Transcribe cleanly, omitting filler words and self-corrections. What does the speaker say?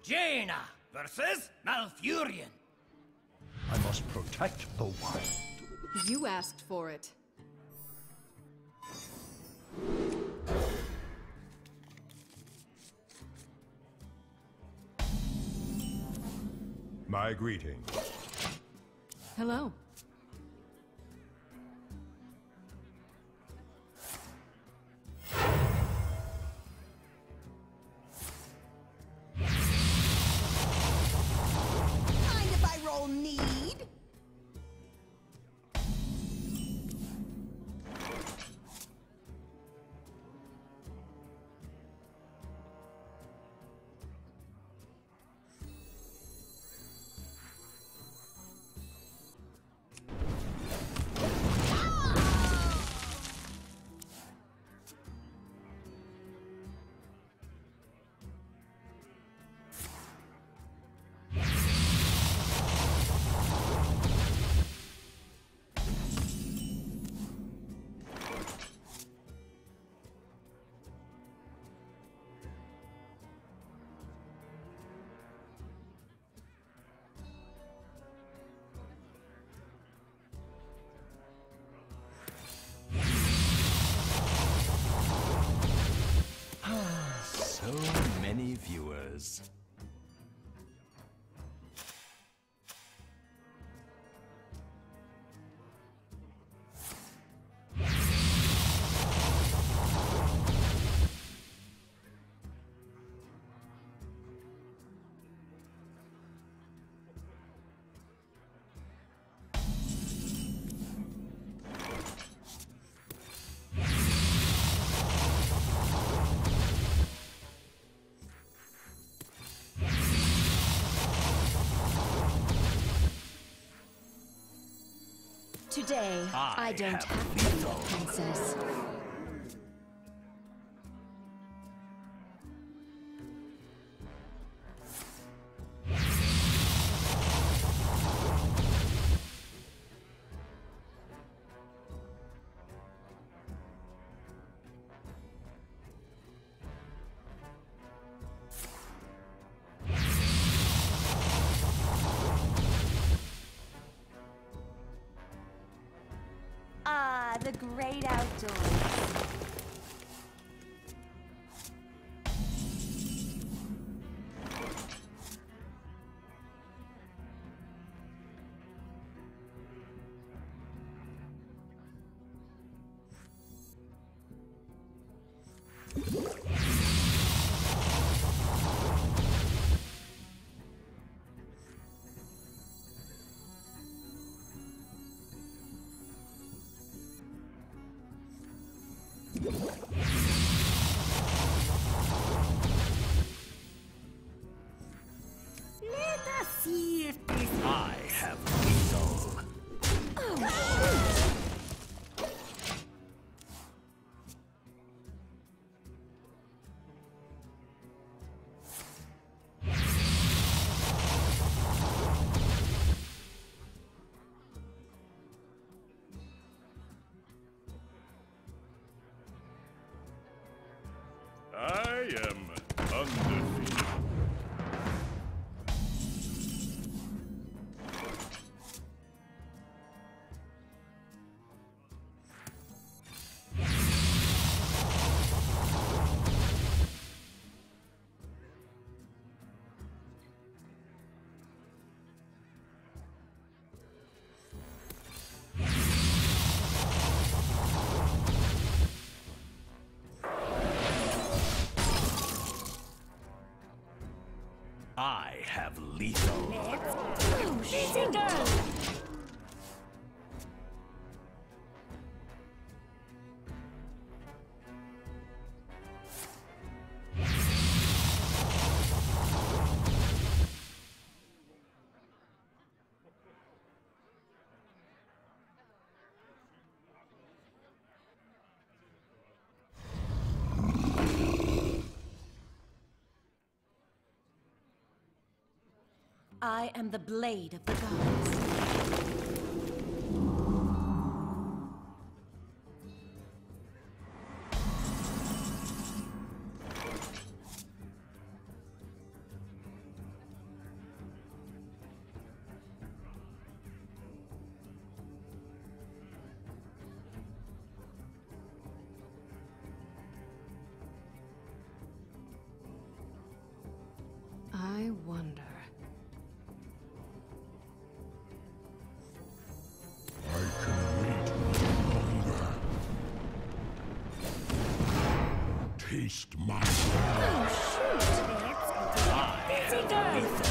Jaina versus Malfurion. I must protect the wild. You asked for it. My greeting. Hello. Mind if I roll need? So many viewers. Today, I don't have to be a princess. Ah, the great outdoors. Let us see if this... I have lethal. I am undefeated. I have lethal. Easy girl! I am the blade of the gods. Taste my Oh, shoot. I have lethal.